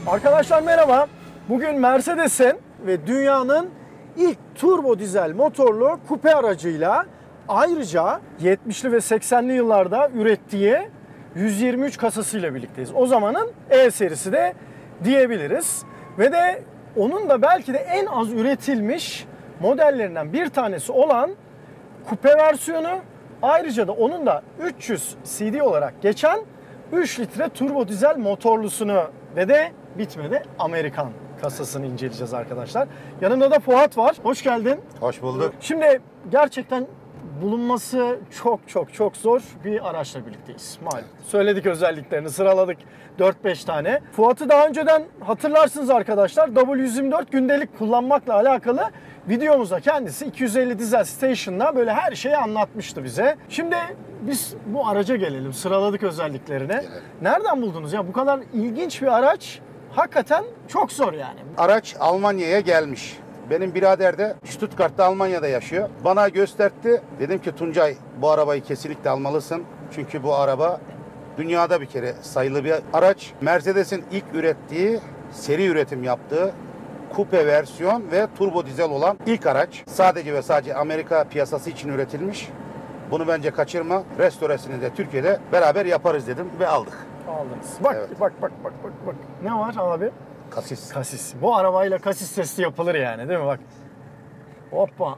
Arkadaşlar merhaba. Bugün Mercedes'in ve dünyanın ilk turbo dizel motorlu kupe aracıyla ayrıca 70'li ve 80'li yıllarda ürettiği 123 kasasıyla birlikteyiz. O zamanın E serisi de diyebiliriz. Ve de onun da belki de en az üretilmiş modellerinden bir tanesi olan kupe versiyonu. Ayrıca da onun da 300 cc olarak geçen 3 litre turbo dizel motorlusunu ve de bitmedi Amerikan kasasını inceleyeceğiz arkadaşlar. Yanımda da Fuat var. Hoş geldin. Hoş bulduk. Şimdi gerçekten bulunması çok zor bir araçla birlikteyiz. Malum. Söyledik özelliklerini, sıraladık 4-5 tane. Fuat'ı daha önceden hatırlarsınız arkadaşlar. W124 gündelik kullanmakla alakalı videomuzda kendisi 250 Diesel Station'da böyle her şeyi anlatmıştı bize. Şimdi biz bu araca gelelim. Sıraladık özelliklerini. Gelelim. Nereden buldunuz ya? Bu kadar ilginç bir araç hakikaten çok zor yani. Araç Almanya'ya gelmiş. Benim birader de Stuttgart'ta Almanya'da yaşıyor. Bana gösterdi. Dedim ki Tuncay bu arabayı kesinlikle almalısın. Çünkü bu araba dünyada bir kere sayılı bir araç. Mercedes'in ilk ürettiği, seri üretim yaptığı kupe versiyon ve turbo dizel olan ilk araç. Sadece ve sadece Amerika piyasası için üretilmiş. Bunu bence kaçırma. Restoresini de Türkiye'de beraber yaparız dedim ve aldık. Aldınız. Bak Evet. bak. Ne var abi? Kasis. Kasis. Bu arabayla kasis testi yapılır yani değil mi? Bak. Hoppa.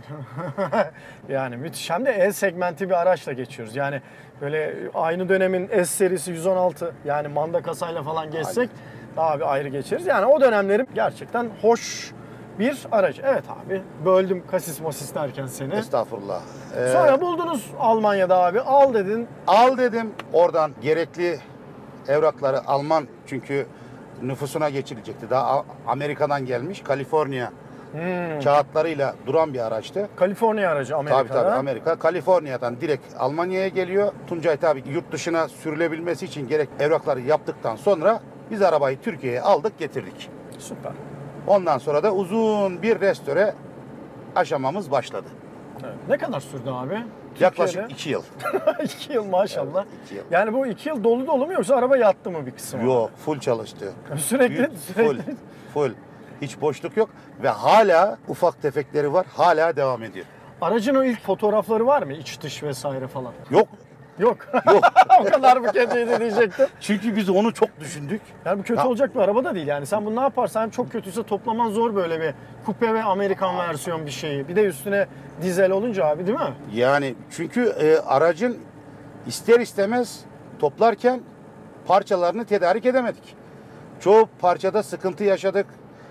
Yani müthiş. Hem de E segmenti bir araçla geçiyoruz. Yani böyle aynı dönemin S serisi 116 yani manda kasayla falan geçsek daha bir ayrı geçeriz. Yani o dönemlerin gerçekten hoş bir araç. Evet abi. Böldüm kasis masis derken seni. Estağfurullah. Sonra buldunuz Almanya'da abi. Al dedin. Al dedim. Oradan gerekli evrakları Alman çünkü nüfusuna geçirecekti. Daha Amerika'dan gelmiş. Kaliforniya kağıtlarıyla duran bir araçtı. Kaliforniya aracı Amerika'da. Tabii Amerika. Kaliforniya'dan direkt Almanya'ya geliyor. Tuncay tabii yurt dışına sürülebilmesi için gerek evrakları yaptıktan sonra biz arabayı Türkiye'ye aldık getirdik. Süper. Ondan sonra da uzun bir restore aşamamız başladı. Evet. Ne kadar sürdü abi? Yaklaşık 2 yıl. 2 yıl maşallah. Evet, 2 yıl. Yani bu 2 yıl dolu mu yoksa araba yattı mı bir kısmı? Yok, full çalıştı. Sürekli. Full. Hiç boşluk yok ve hala ufak tefekleri var. Hala devam ediyor. Aracın o ilk fotoğrafları var mı? İç dış vesaire falan. Yok. Yok. Yok. O kadar mı kötüydü diyecektim. Çünkü biz onu çok düşündük. Yani bu kötü olacak bir araba da değil yani. Sen bunu ne yaparsan hem çok kötüyse toplaman zor böyle bir kupe ve Amerikan versiyon bir şeyi. Bir de üstüne dizel olunca abi değil mi? Yani çünkü aracın ister istemez toplarken parçalarını tedarik edemedik. Çoğu parçada sıkıntı yaşadık.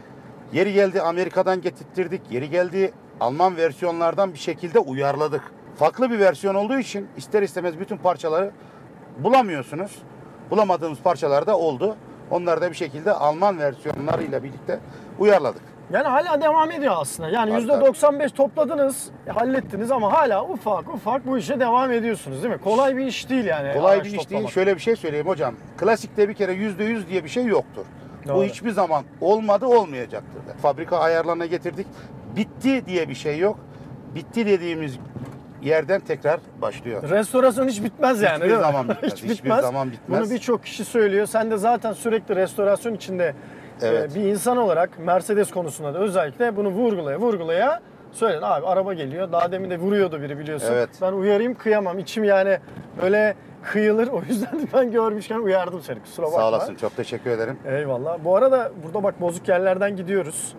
Yeri geldi Amerika'dan getirttirdik. Yeri geldi Alman versiyonlardan bir şekilde uyarladık. Farklı bir versiyon olduğu için ister istemez bütün parçaları bulamıyorsunuz. Bulamadığımız parçalar da oldu. Onları da bir şekilde Alman versiyonlarıyla birlikte uyarladık. Yani hala devam ediyor aslında. Yani Tabii, %95 topladınız, hallettiniz ama hala ufak bu işe devam ediyorsunuz değil mi? Kolay bir iş değil yani. Kolay araç bir iş değil. toplamak. Şöyle bir şey söyleyeyim hocam. Klasikte bir kere %100 diye bir şey yoktur. Doğru. Bu hiçbir zaman olmadı, olmayacaktır da. Fabrika ayarlarına getirdik. Bitti diye bir şey yok. Bitti dediğimiz yerden tekrar başlıyor. Restorasyon hiç bitmez yani Hiçbir değil mi? zaman bitmez. Hiçbir zaman bitmez. Bunu birçok kişi söylüyor. Sen de zaten sürekli restorasyon içinde Evet. bir insan olarak Mercedes konusunda da özellikle bunu vurgulaya söyledin. Abi araba geliyor. Daha demin de vuruyordu biri biliyorsun. Evet. Ben uyarayım kıyamam. İçim yani böyle kıyılır. O yüzden de ben görmüşken uyardım seni. Kusura bakma. Sağ olasın. Çok teşekkür ederim. Eyvallah. Bu arada burada bak bozuk yerlerden gidiyoruz.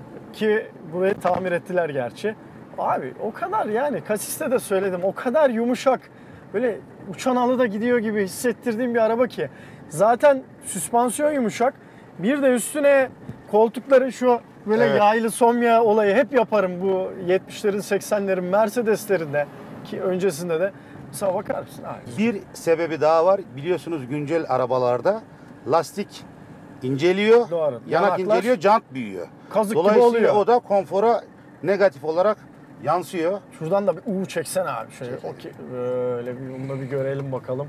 Ki burayı tamir ettiler gerçi. Abi o kadar yani kasiste de söyledim. O kadar yumuşak. Böyle uçan alıda gidiyor gibi hissettirdiğim bir araba ki. Zaten süspansiyon yumuşak. Bir de üstüne koltukların şu böyle Evet. yaylı somya olayı hep yaparım bu 70'lerin 80'lerin Mercedes'lerinde ki öncesinde de. Mesela bakar mısın abi? Bir sebebi daha var. Biliyorsunuz güncel arabalarda lastik inceliyor, Doğru. yanak Yanaklar inceliyor, jant büyüyor. kazık gibi Dolayısıyla oluyor. o da konfora negatif olarak yansıyor. Şuradan da bir U çeksene abi. Şöyle Çekelim. okey. Böyle bir bunu da bir görelim bakalım.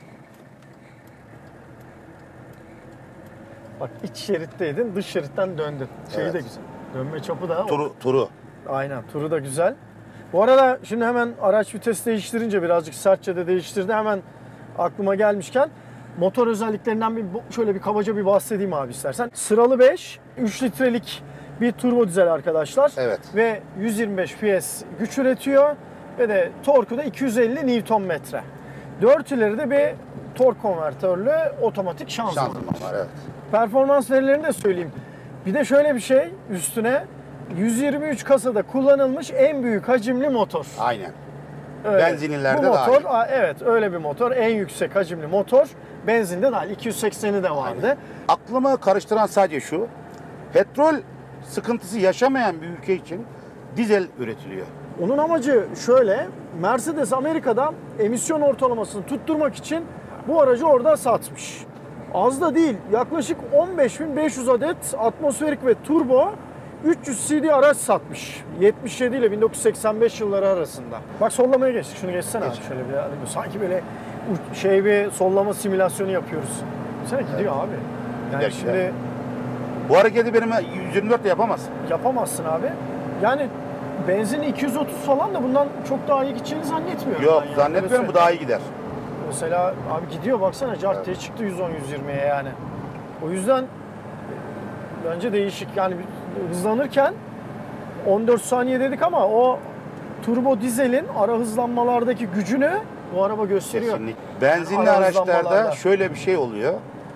Bak iç şeritteydin, dış şeritten döndün. Şeyi de Evet. güzel. Dönme çapı da. Turu. Aynen, turu da güzel. Bu arada şimdi hemen araç vites değiştirince birazcık sertçe de değiştirdi. Hemen aklıma gelmişken Motor özelliklerinden şöyle bir kabaca bir bahsedeyim abi istersen. Sıralı 5, 3 litrelik bir turbo dizel arkadaşlar. Evet. Ve 125 PS güç üretiyor ve de torku da 250 Nm. 4 ileride bir tork konvertörlü otomatik şanzıman. Var, evet. Performans verilerini de söyleyeyim. Bir de şöyle bir şey üstüne 123 kasada kullanılmış en büyük hacimli motor. Aynen. Öyle. Benzinlilerde Bu motor, dahil. evet öyle bir motor. En yüksek hacimli motor. Benzinde dahil 280'i de vardı. Aynen. Aklımı karıştıran sadece şu. Petrol sıkıntısı yaşamayan bir ülke için dizel üretiliyor. Onun amacı şöyle. Mercedes Amerika'da emisyon ortalamasını tutturmak için bu aracı orada satmış. Az da değil. Yaklaşık 15.500 adet atmosferik ve turbo 300 cc araç satmış. 77 ile 1985 yılları arasında. Bak sollamaya geçtik. Şunu geçsene abi şöyle bir. Sanki böyle bir sollama simülasyonu yapıyoruz. Sen gidiyor abi. Yani Gider, şimdi gider. Bu hareketi benim 124 de yapamazsın. yapamazsın abi. Yani benzin 230 falan da bundan çok daha iyi gideceğini zannetmiyorum. Yok ben yani. zannetmiyorum, bu daha iyi gider. Mesela abi gidiyor baksana cart diye çıktı 110-120'ye yani. O yüzden bence değişik yani hızlanırken 14 saniye dedik ama o turbo dizelin ara hızlanmalardaki gücünü bu araba gösteriyor. Kesinlikle. Benzinli Yani ara araçlarda hızlanmalarda. şöyle bir şey oluyor.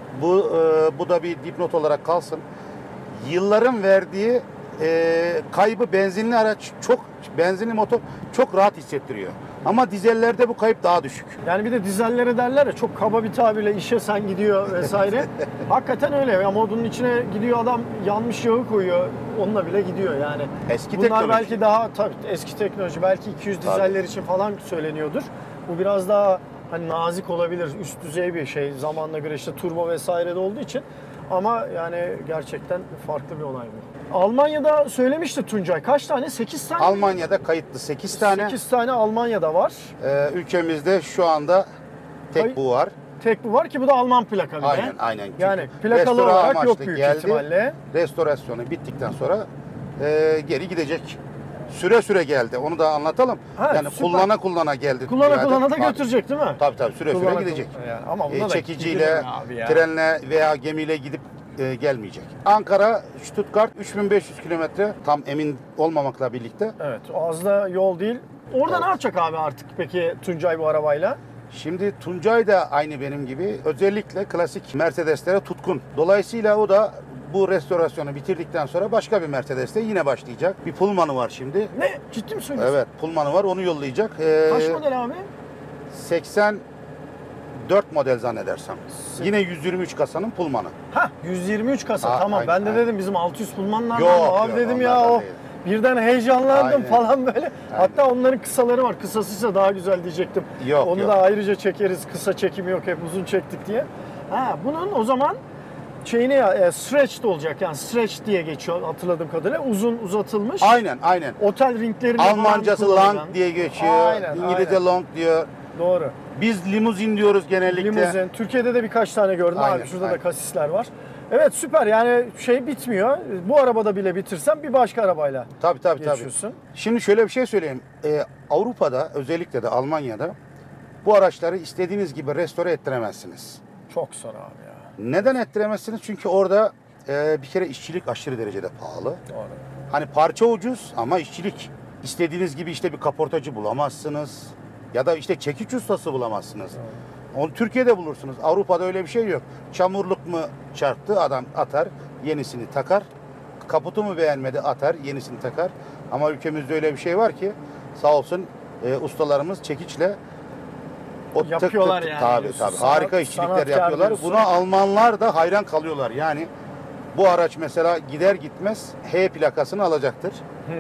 Bu da bir dipnot olarak kalsın. Yılların verdiği kaybı benzinli motor çok rahat hissettiriyor. Ama dizellerde bu kayıp daha düşük. Yani bir de dizellere derler ya çok kaba bir tabirle işe sen gidiyor vesaire. Hakikaten öyle ya modunun içine gidiyor adam yanmış yağı koyuyor onunla bile gidiyor yani. Eski Bunlar teknoloji. belki daha tabii eski teknoloji belki 200 dizeller için falan söyleniyordur. Bu biraz daha hani nazik olabilir üst düzey bir şey zamanla göre işte turbo vesaire de olduğu için. Ama yani gerçekten farklı bir olay bu. Almanya'da söylemişti Tuncay. Kaç tane? 8 tane? Almanya'da kayıtlı 8 tane. 8 tane Almanya'da var. Ülkemizde şu anda tek bu var. Tek bu var ki bu da Alman plaka bir de. Aynen. Çünkü Yani plakalı restore olarak amaçlı yok büyük ihtimalle. Restorasyonu bittikten sonra geri gidecek. Süre geldi. Onu da anlatalım. Ha, yani süper. kullana geldi. Kullana da Tabii. götürecek değil mi? Tabii süre gidecek. Yani ama buna da Çekiciyle, gidilir abi ya. trenle veya gemiyle gidip gelmeyecek. Ankara, Stuttgart 3500 kilometre tam emin olmamakla birlikte. Evet az da yol değil. Orada Evet. ne yapacak abi artık peki Tuncay bu arabayla? Şimdi Tuncay da aynı benim gibi özellikle klasik Mercedeslere tutkun. Dolayısıyla o da bu restorasyonu bitirdikten sonra başka bir Mercedes'te yine başlayacak. Bir Pullman'ı var şimdi. Ne? Ciddi mi söylüyorsun? Evet, Pullman'ı var. Onu yollayacak. Kaç model abi? 84 model zannedersem. Yine 123 kasanın Pullman'ı. Ha 123 kasa Aa, tamam. aynen, Ben de aynen. dedim bizim 600 Pullman'lar Yok, var abi yok, dedim ya onlardan o. değil. Birden heyecanlandım Aynen. falan böyle. Hatta onların kısaları var. Kısasıysa daha güzel diyecektim. Yok, Onu yok. da ayrıca çekeriz. Kısa çekimi yok hep uzun çektik diye. Ha bunun o zaman stretched olacak yani stretch diye geçiyor hatırladığım kadarıyla. Uzun uzatılmış. Aynen. Otel ringlerinde falan Almancası kullanılan. long diye geçiyor. Aynen, İngilizce aynen. long diyor. Doğru. Biz limuzin diyoruz genellikle. Limuzin. Türkiye'de de birkaç tane gördüm Aynen, abi. Şurada aynen. da kasisler var. Evet süper yani bitmiyor. Bu arabada bile bitirsem bir başka arabayla Tabii. geçiyorsun. Şimdi şöyle bir şey söyleyeyim. Avrupa'da özellikle de Almanya'da bu araçları istediğiniz gibi restore ettiremezsiniz. Çok zor abi ya. Neden ettiremezsiniz? Çünkü orada bir kere işçilik aşırı derecede pahalı. Doğru. Hani parça ucuz ama işçilik. İstediğiniz gibi işte bir kaportacı bulamazsınız. Ya da işte çekiç ustası bulamazsınız. Onu Türkiye'de bulursunuz. Avrupa'da öyle bir şey yok. Çamurluk mu çarptı adam atar, yenisini takar. Kaputu mu beğenmedi atar, yenisini takar. Ama ülkemizde öyle bir şey var ki sağ olsun ustalarımız çekiçle o Yapıyorlar yani. Tabii. Sanat- Harika işçilikler sanatkar yapıyorlar. diyorsun. Buna Almanlar da hayran kalıyorlar. Yani bu araç mesela gider gitmez H plakasını alacaktır.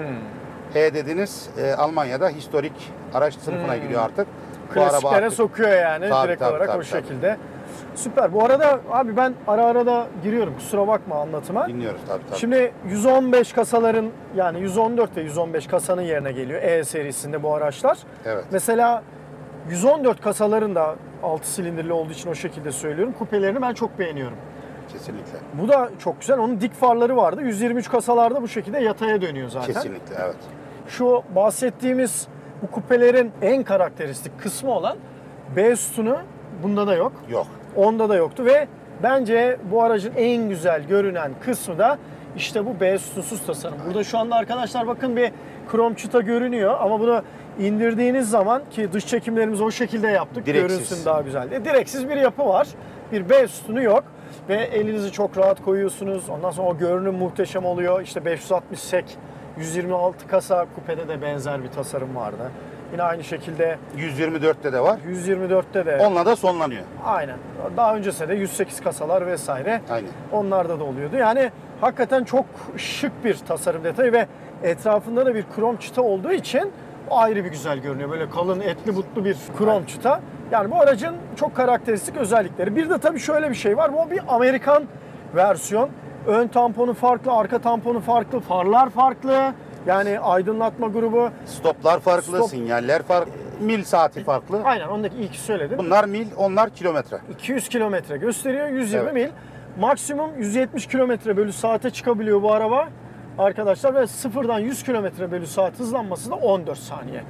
H dediniz Almanya'da historik araç sınıfına giriyor artık. Bu araba Klasiklere artık sokuyor yani Tabii, direkt tabii, olarak tabii, o şekilde. Süper. Bu arada abi ben ara da giriyorum. Kusura bakma anlatıma. dinliyoruz tabii. Şimdi 115 kasaların yani 114 ve 115 kasanın yerine geliyor E serisinde bu araçlar. Evet. Mesela 114 kasaların da 6 silindirli olduğu için o şekilde söylüyorum. Kupelerini ben çok beğeniyorum. Kesinlikle. Bu da çok güzel. Onun dik farları vardı. 123 kasalarda bu şekilde yataya dönüyor zaten. Kesinlikle evet. Şu bahsettiğimiz bu kupelerin en karakteristik kısmı olan B sütunu bunda da yok. Yok. Onda da yoktu ve bence bu aracın en güzel görünen kısmı da işte bu beyaz sütunsuz tasarım. Burada şu anda arkadaşlar bakın bir krom çıta görünüyor ama bunu indirdiğiniz zaman, ki dış çekimlerimizi o şekilde yaptık. Direksiz. Görünsün daha güzel diye. Direksiz bir yapı var. Bir beyaz sütunu yok. Ve elinizi çok rahat koyuyorsunuz. Ondan sonra o görünüm muhteşem oluyor. İşte 560 sek, 126 kasa, kupede de benzer bir tasarım vardı. Yine aynı şekilde 124'te de var. 124'te de. Onunla da sonlanıyor. Aynen. Daha öncesinde de 108 kasalar vesaire. Aynen. Onlarda da oluyordu. Yani hakikaten çok şık bir tasarım detayı ve etrafında da bir krom çıta olduğu için ayrı bir güzel görünüyor. Böyle kalın etli butlu bir krom çıta. Yani bu aracın çok karakteristik özellikleri. Bir de tabii şöyle bir şey var. Bu bir Amerikan versiyon. Ön tamponu farklı, arka tamponu farklı, farlar farklı. Yani aydınlatma grubu. Stoplar farklı, Stop. sinyaller farklı, mil saati farklı. Aynen, ondaki ilk söyledim. Bunlar mil, onlar kilometre. 200 kilometre gösteriyor, 120 Evet. mil. Maksimum 170 kilometre bölü saate çıkabiliyor bu araba arkadaşlar ve sıfırdan 100 kilometre bölü saat hızlanması da 14 saniye.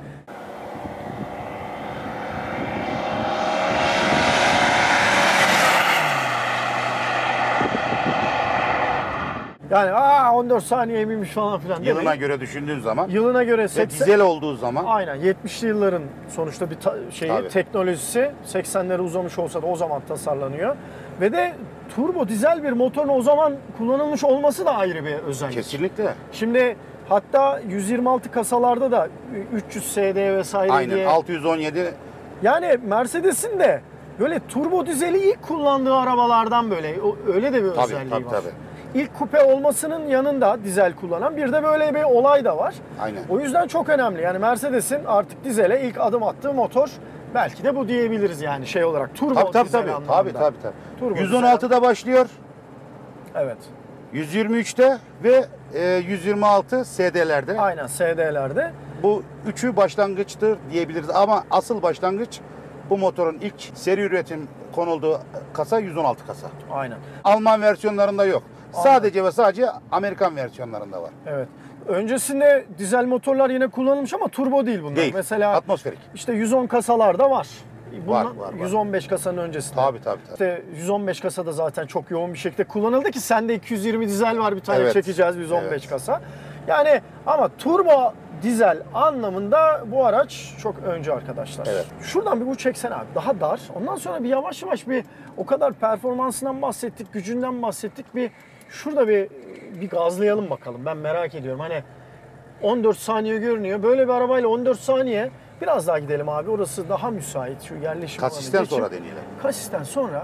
Yani 14 saniye miymiş falan filan demeyin. Yılına göre düşündüğün zaman Yılına göre ve 80... dizel olduğu zaman Aynen, 70'li yılların sonuçta bir şeyi, Tabii. teknolojisi 80'lere uzamış olsa da o zaman tasarlanıyor. Ve de turbo dizel bir motorun o zaman kullanılmış olması da ayrı bir özellik. kesinlikle. Şimdi hatta 126 kasalarda da 300 SD vesaire Aynen diye. 617 Yani Mercedes'in de böyle turbo dizeli ilk kullandığı arabalardan böyle öyle de bir Tabii, özelliği tabii, var. tabii. İlk kupe olmasının yanında dizel kullanan bir de böyle bir olay da var. Aynen. O yüzden çok önemli. Yani Mercedes'in artık dizele ilk adım attığı motor belki de bu diyebiliriz yani şey olarak. Turbo tabii dizel tabii anlamında. tabii. Turbo 116'da başlıyor. Evet. 123'te ve 126 SD'lerde. Aynen, SD'lerde. Bu üçü başlangıçtır diyebiliriz ama asıl başlangıç bu motorun ilk seri üretim konulduğu kasa 116 kasa. Aynen. Alman versiyonlarında yok. Aynen. Sadece ve sadece Amerikan versiyonlarında var. Evet. Öncesinde dizel motorlar yine kullanılmış ama turbo değil bunlar. Değil. Mesela Atmosferik. işte 110 kasalarda var. Bunlar, Var. 115 kasanın öncesinde. Tabii. İşte 115 kasa da zaten çok yoğun bir şekilde kullanıldı ki sende 220 dizel var, bir tane Evet. çekeceğiz 115 Evet. kasa. Yani ama turbo dizel anlamında bu araç çok önce arkadaşlar. Evet. Şuradan bir bu çeksen abi, daha dar. Ondan sonra bir yavaş yavaş bir o kadar performansından bahsettik, gücünden bahsettik. Bir şurada bir gazlayalım bakalım. Ben merak ediyorum. Hani 14 saniye görünüyor. Böyle bir arabayla 14 saniye. Biraz daha gidelim abi. Orası daha müsait. Şu yerleşim alanı Kasisten geçip- sonra deneyelim. Kasisten sonra.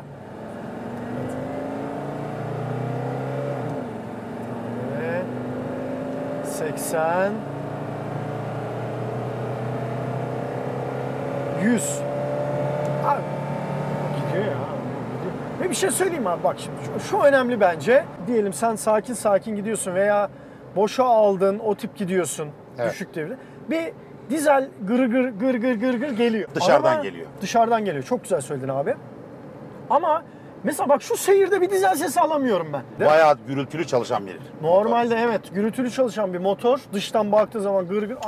Evet. 80. 100. Abi o gidiyor ya. o gidiyor. Ve bir şey söyleyeyim abi, bak şimdi şu önemli bence. Diyelim sen sakin sakin gidiyorsun veya boşa aldın, o tip gidiyorsun. Evet. Düşük devirde. Bir dizel gır geliyor. Dışarıdan geliyor. Dışarıdan geliyor. Çok güzel söyledin abi. Ama mesela bak şu seyirde bir dizel sesi alamıyorum ben. Değil mi? Bayağı gürültülü çalışan bir Normalde evet gürültülü çalışan bir motor. Dıştan baktığı zaman gır.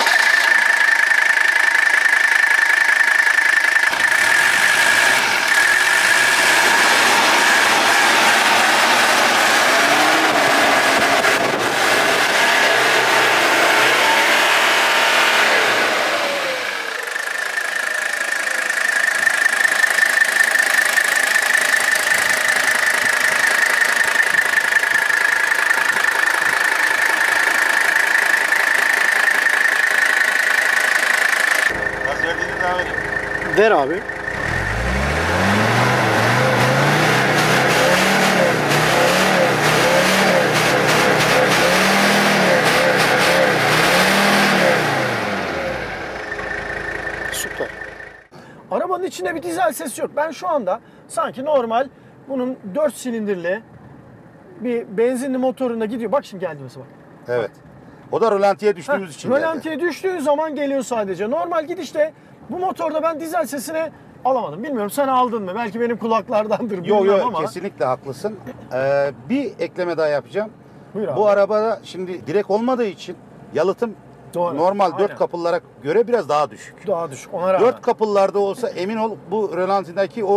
Gaz verdiğiniz daha vereyim. Ver abi. Süper. Arabanın içinde bir dizel sesi yok. Ben şu anda sanki normal bunun 4 silindirli bir benzinli motorunda gidiyor. Bak şimdi geldi mesela bak. Evet. O da rölantiye düştüğümüz için geldi. Rölantiye düştüğü zaman geliyor sadece. Normal gidişte bu motorda ben dizel sesini alamadım. Bilmiyorum sen aldın mı? Belki benim kulaklardandır. Yo bilmem ama. kesinlikle haklısın. Bir ekleme daha yapacağım. Buyur abi. Bu arabada şimdi direkt olmadığı için yalıtım Doğru. normal Aynen. 4 kapılılara göre biraz daha düşük. Daha düşük. Ona rağmen. 4 kapılılarda olsa emin ol bu rölantideki o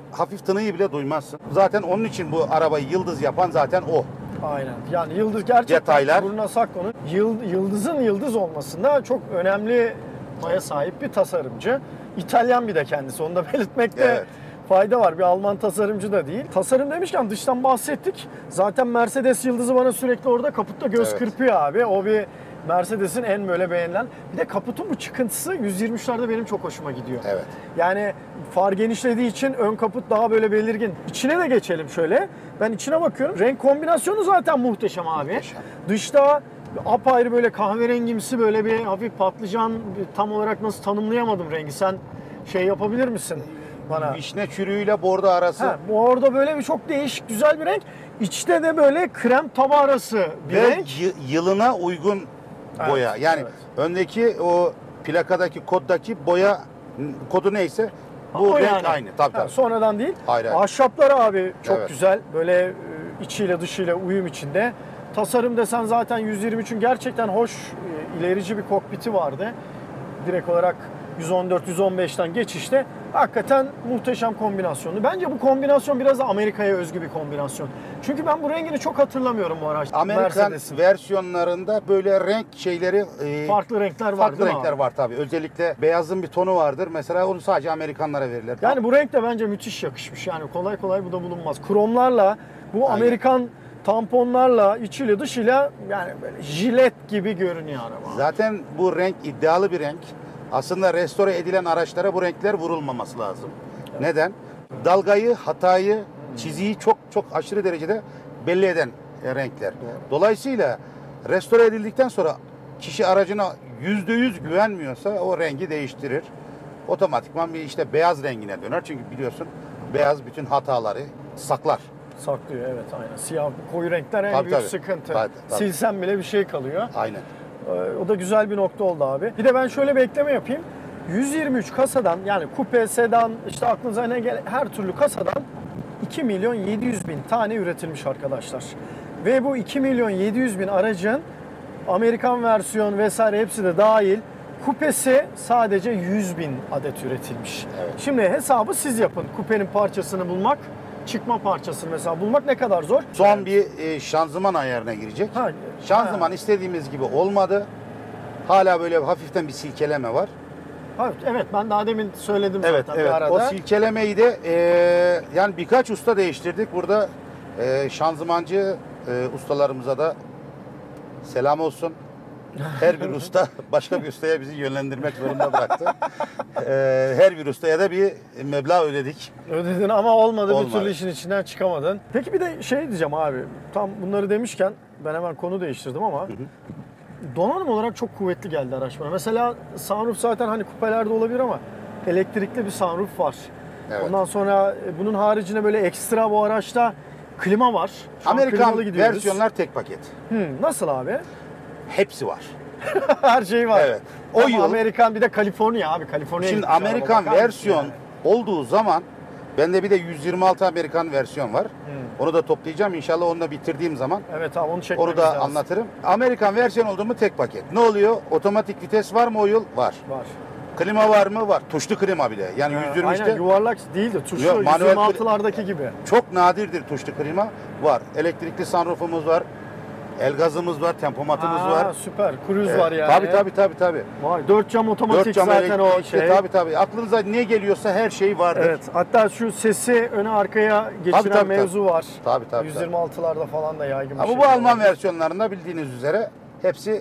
hafif tınıyı bile duymazsın. Zaten onun için bu arabayı yıldız yapan zaten o. Aynen. Yani yıldız gerçekten Detaylar. Bruno Sacco'nun yıldızın yıldız olmasında çok önemli paya sahip bir tasarımcı. İtalyan bir de kendisi. Onu da belirtmekte Evet. fayda var. Bir Alman tasarımcı da değil. Tasarım demişken dıştan bahsettik. Zaten Mercedes yıldızı bana sürekli orada kaputta göz Evet. kırpıyor abi. O bir Mercedes'in en böyle beğenilen. Bir de kaputun bu çıkıntısı 123'lerde benim çok hoşuma gidiyor. Evet. Yani far genişlediği için ön kaput daha böyle belirgin. İçine de geçelim şöyle. Ben içine bakıyorum. Renk kombinasyonu zaten muhteşem abi. Muhteşem. Dışta apayrı böyle kahverengimsi böyle bir hafif patlıcan, tam olarak nasıl tanımlayamadım rengi. Sen şey yapabilir misin bana? Vişne çürüğüyle bordo arası. Ha, bu orada böyle bir çok değişik güzel bir renk. İçte de böyle krem tava arası bir Ve renk. yılına uygun Evet, boya. Yani evet. öndeki o plakadaki koddaki boya kodu neyse bu O renk yani. aynı. Tabii Ha, tabii. sonradan değil. Hayır, hayır. Ahşaplar abi çok Evet. güzel. Böyle içiyle dışıyla uyum içinde. Tasarım desen zaten 123'ün gerçekten hoş, ilerici bir kokpiti vardı. Direkt olarak 114-115'ten geçişte hakikaten muhteşem kombinasyonu. Bence bu kombinasyon biraz da Amerika'ya özgü bir kombinasyon. Çünkü ben bu rengini çok hatırlamıyorum bu araçta. Amerikan Mercedes'in. versiyonlarında böyle renk şeyleri Farklı renkler var farklı değil mi renkler abi? var tabii. Özellikle beyazın bir tonu vardır. Mesela onu sadece Amerikanlara verirler. Yani bu renk de bence müthiş yakışmış. Yani kolay kolay bu da bulunmaz. Kromlarla, bu Aynen. Amerikan tamponlarla, içiyle dışıyla yani böyle jilet gibi görünüyor araba. Zaten bu renk iddialı bir renk. Aslında restore edilen araçlara bu renkler vurulmaması lazım. Neden? Dalgayı, hatayı, çiziyi çok aşırı derecede belli eden renkler. Dolayısıyla restore edildikten sonra kişi aracına %100 güvenmiyorsa o rengi değiştirir. Otomatikman bir işte beyaz rengine döner. Çünkü biliyorsun beyaz bütün hataları saklar. Saklıyor, evet, aynen. Siyah koyu renkler en Tabii, büyük tabii. sıkıntı. Tabii, tabii. Silsen bile bir şey kalıyor. Aynen. O da güzel bir nokta oldu abi. Bir de ben şöyle bir ekleme yapayım. 123 kasadan, yani kupe, sedan, işte aklınıza ne gelen her türlü kasadan 2 milyon 700 bin tane üretilmiş arkadaşlar. Ve bu 2 milyon 700 bin aracın Amerikan versiyon vesaire hepsi de dahil kupesi sadece 100 bin adet üretilmiş. Evet. Şimdi hesabı siz yapın. Kupenin parçasını bulmak, çıkma parçasını mesela bulmak ne kadar zor? Son bir şanzıman ayarına girecek. Ha, Şanzıman istediğimiz gibi olmadı. Hala böyle hafiften bir silkeleme var. ha, evet, ben daha demin söyledim Evet, zaten evet. bir arada. O silkelemeyi de yani birkaç usta değiştirdik. Burada şanzımancı ustalarımıza da selam olsun. Her bir usta başka bir ustaya bizi yönlendirmek zorunda bıraktı. Her bir ustaya da bir meblağ ödedik. Ödedin ama olmadı, bir Olmadı. türlü işin içinden çıkamadın. Peki bir de şey diyeceğim abi, tam bunları demişken ben hemen konu değiştirdim ama donanım olarak çok kuvvetli geldi araç bana. Mesela sunroof zaten hani kupelerde olabilir ama elektrikli bir sunroof var. Evet. Ondan sonra bunun haricinde böyle ekstra bu araçta klima var. Şu an Amerikan klimalı gidiyoruz. versiyonlar tek paket. Nasıl abi? Hepsi var. Her şey var. Evet. O Ama yıl- Amerikan bir de Kaliforniya abi. Kaliforniya Şimdi gitmiş araba, Amerikan bakar mısın versiyon yani? olduğu zaman bende bir de 126 Amerikan versiyon var. Onu da toplayacağım inşallah, onu da bitirdiğim zaman Evet abi, onu çekmemiz onu da lazım. anlatırım. Amerikan versiyon oldu mu tek paket. Ne oluyor? Otomatik vites var mı o yıl? Var. Var. Klima var mı? Var. Tuşlu klima bile. Yani Aynen, 123'te yuvarlak değil de tuşlu, Yok, manuel 126'lardaki gibi. çok nadirdir tuşlu klima. Var. Elektrikli sunroofumuz var. El gazımız var. Tempomatımız var. Süper. Cruise var yani. Tabii. Vay, 4 cam otomatik 4 cam zaten o elektrikli. şey. Tabii. Aklınıza ne geliyorsa her şey vardır. Evet. Hatta şu sesi öne arkaya geçiren Tabii. mevzu var. Tabii. 126'larda falan da yaygın bir Ama şey. bu Alman versiyonlarında bildiğiniz üzere hepsi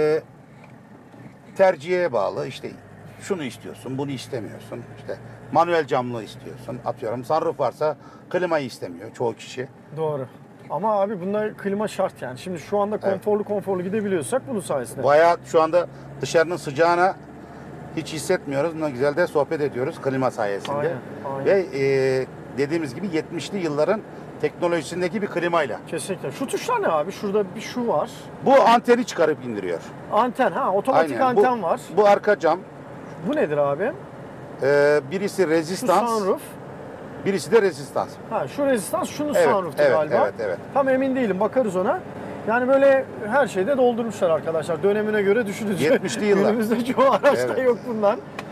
tercihe bağlı. İşte şunu istiyorsun, bunu istemiyorsun. İşte manuel camlı istiyorsun. Atıyorum sunroof varsa klimayı istemiyor çoğu kişi. Doğru. Ama abi bunda klima şart yani. Şimdi şu anda konforlu gidebiliyorsak bunun sayesinde. Bayağı şu anda dışarının sıcağına hiç hissetmiyoruz. Ne güzel de sohbet ediyoruz klima sayesinde. Aynen. Ve dediğimiz gibi 70'li yılların teknolojisindeki bir klimayla. Kesinlikle. Şu tuşlar ne abi? Şurada bir şu var. Bu anteni çıkarıp indiriyor. Anten, otomatik Aynen. anten var. Bu arka cam. Bu nedir abi? Birisi Şu rezistans, sunroof. birisi de rezistans. Şu rezistans, şunu Evet, sunroof'tu evet, galiba. evet. Tam emin değilim, bakarız ona. Yani böyle her şeyde doldurmuşlar arkadaşlar. Dönemine göre düşünün. 70'li yıllar. Günümüzde çoğu araçta Evet. yok bundan.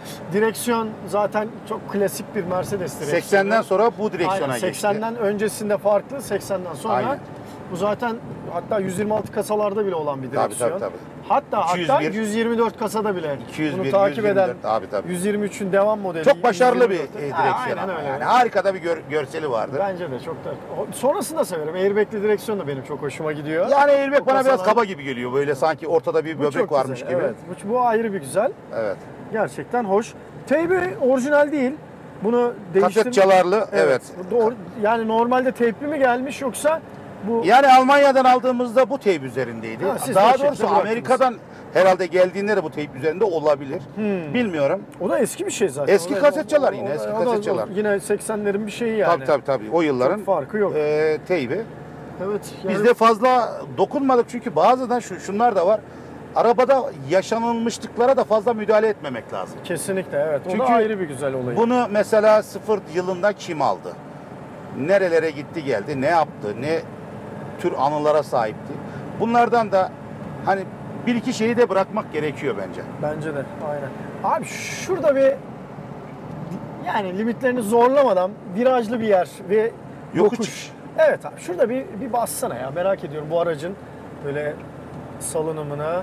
Direksiyon zaten çok klasik bir Mercedes direksiyonu. 80'den sonra bu direksiyona Aynen, geçti. 80'den öncesinde farklı, 80'den sonra Aynen. bu zaten hatta 126 kasalarda bile olan bir direksiyon. Tabii. Hatta 201, 124 kasada bile. 201, Bunu takip 124, eden tabii. 123'ün devam modeli. Çok başarılı bir 124. direksiyon. Aynen öyle. Yani harika da bir görseli vardı. Bence de çok da. Sonrasını da severim. Airbag'li direksiyon da benim çok hoşuma gidiyor. Yani airbag O bana biraz kasalar- kaba gibi geliyor. Böyle sanki ortada bir Bu böbrek çok varmış güzel, gibi. Evet. Bu ayrı bir güzel. Evet. Gerçekten hoş. Teybi orijinal değil. Bunu değiştirmek. Kaset çalarlı, evet. Doğru. Yani normalde teypli mi gelmiş yoksa bu Yani Almanya'dan aldığımızda bu teyp üzerindeydi. Ha, siz Daha o şekilde doğrusu bıraktınız. Amerika'dan herhalde geldiğinde de bu teyp üzerinde olabilir. Bilmiyorum. o da eski bir şey zaten. Eski O da- kaset çalar o- yine, o- eski o da- kaset çalar. Yine 80'lerin bir şeyi yani. Tabii. O yılların Çok farkı yok. teybi. Evet. Yani Biz de fazla dokunmadık çünkü bazen şunlar da var. Arabada yaşanılmışlıklara da fazla müdahale etmemek lazım. kesinlikle evet. O Çünkü da ayrı bir güzel olayı. Bunu mesela 0 yılında kim aldı? Nerelere gitti geldi? Ne yaptı? Ne tür anılara sahipti? Bunlardan da hani bir iki şeyi de bırakmak gerekiyor bence. Bence de aynen. Abi şurada bir yani limitlerini zorlamadan virajlı bir yer ve Yokuş. Evet abi şurada bir bassana ya merak ediyorum bu aracın böyle salınımını.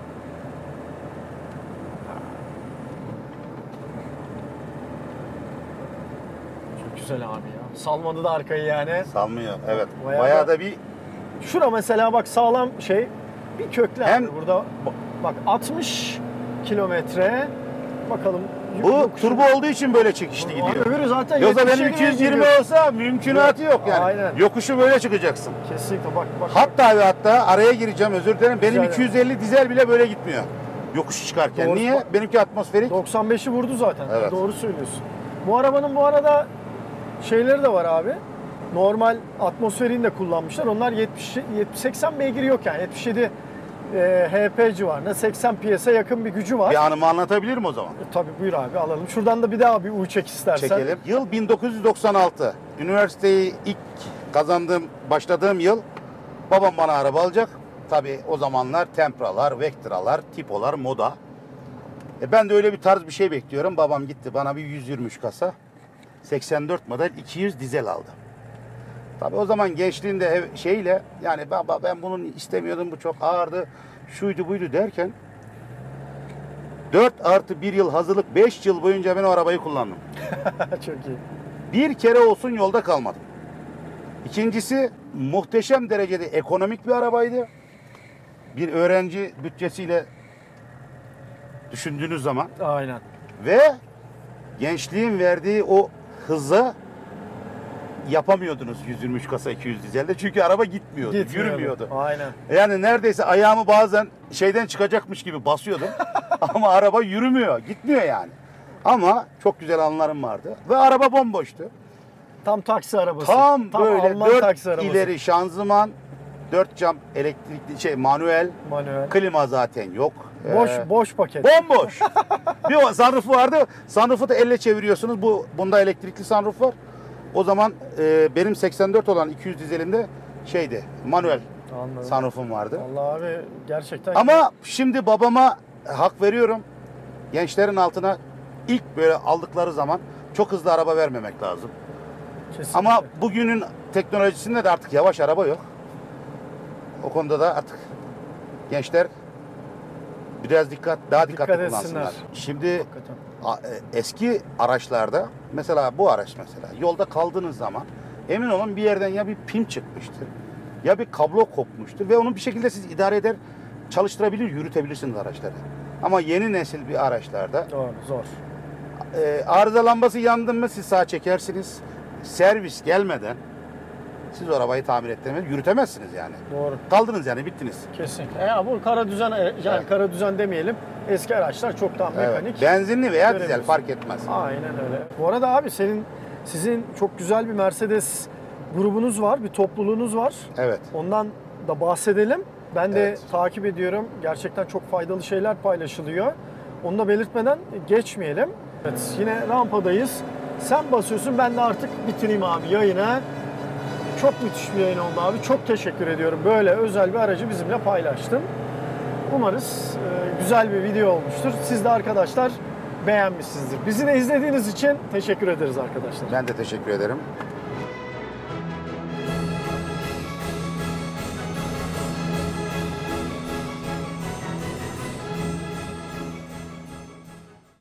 Çok güzel abi ya. Salmadı da arkayı yani. Salmıyor. Evet. Bayağı Bayağı da- da bir Şura mesela bak sağlam şey bir köklü Hem- abi burada bak 60 kilometre bakalım. bu yokuş- turbo olduğu için böyle çekişli Abi gidiyor. öbürü zaten Yoksa 70'e benim gidiyor. 220 olsa mümkünatı yok yani. Aynen. Yokuşu böyle çıkacaksın. Kesinlikle bak. Hatta araya gireceğim, özür dilerim. Benim Güzel. 250 dizel bile böyle gitmiyor. Yokuş çıkarken. Doğru. Niye? Benimki atmosferik. 95'i vurdu zaten. Evet. Doğru söylüyorsun. Bu arabanın bu arada şeyleri de var abi. Normal atmosferini de kullanmışlar. Onlar 80 beygir yok yani. 77 HP civarında. 80 PS'e yakın bir gücü var. Bir anımı anlatabilirim o zaman. Tabii buyur abi alalım. Şuradan da bir daha bir U çek istersen. Çekelim. Yıl 1996. Üniversiteyi ilk başladığım yıl babam bana araba alacak. Tabii o zamanlar Tempra'lar, Vectra'lar, Tipo'lar moda. Ben de öyle bir tarz bir şey bekliyorum. Babam gitti bana bir 123 kasa 84 model 200 dizel aldı. Tabii o zaman gençliğinde şeyle yani baba ben bunu istemiyordum, bu çok ağırdı, şuydu buydu derken 4+1 yıl hazırlık 5 yıl boyunca ben o arabayı kullandım. Çok iyi. Bir kere olsun yolda kalmadım. İkincisi muhteşem derecede ekonomik bir arabaydı. Bir öğrenci bütçesiyle düşündüğünüz zaman Aynen. ve gençliğin verdiği o hıza yapamıyordunuz 123 kasa 200 dizelde. Çünkü araba gitmiyordu, yürümüyordu. Aynen. Yani neredeyse ayağımı bazen şeyden çıkacakmış gibi basıyordum. Ama araba yürümüyor, gitmiyor yani. Ama çok güzel anılarım vardı. Ve araba bomboştu. Tam taksi arabası. Tam böyle Alman taksi 4 arabası. ileri şanzıman, 4 cam elektrikli manuel, Manuel. klima zaten yok. Boş paket. Bomboş. Bir sunroofu vardı. Sunroofu da elle çeviriyorsunuz. Bunda elektrikli sunroof var. O zaman benim 84 olan 200 dizelinde şeydi, manuel Anladım. sunroofum vardı. Allah abi gerçekten. Ama şimdi babama hak veriyorum. Gençlerin altına ilk böyle aldıkları zaman çok hızlı araba vermemek lazım. Kesinlikle. Ama bugünün teknolojisinde de artık yavaş araba yok. O konuda da artık gençler biraz daha dikkatli Dikkat kullansınlar. etsinler. Şimdi Hakikaten. eski araçlarda mesela bu araç mesela yolda kaldığınız zaman emin olun bir yerden ya bir pim çıkmıştır ya bir kablo kopmuştur ve onu bir şekilde siz idare eder, çalıştırabilir, yürütebilirsiniz araçları. Ama yeni nesil bir araçlarda Doğru, zor. arıza lambası yandı mı siz sağa çekersiniz. Servis gelmeden siz o arabayı tamir ettiremez, yürütemezsiniz yani. Doğru. Kaldınız yani, bittiniz. Kesinlikle. Ya bu kara düzen yani Evet. kara düzen demeyelim. Eski araçlar çok daha mekanik. Evet. Benzinli veya dizel Göremiyorsun. fark etmez. Aynen öyle. Bu arada abi sizin çok güzel bir Mercedes grubunuz var, bir topluluğunuz var. Evet. Ondan da bahsedelim. Ben de Evet. takip ediyorum. Gerçekten çok faydalı şeyler paylaşılıyor. Onu da belirtmeden geçmeyelim. Evet, yine rampadayız. Sen basıyorsun, ben de artık bitireyim abi yayını. Çok müthiş bir yayın oldu abi. Çok teşekkür ediyorum. Böyle özel bir aracı bizimle paylaştın. Umarız güzel bir video olmuştur. Siz de arkadaşlar beğenmişsinizdir. Bizi de izlediğiniz için teşekkür ederiz arkadaşlar. Ben de teşekkür ederim.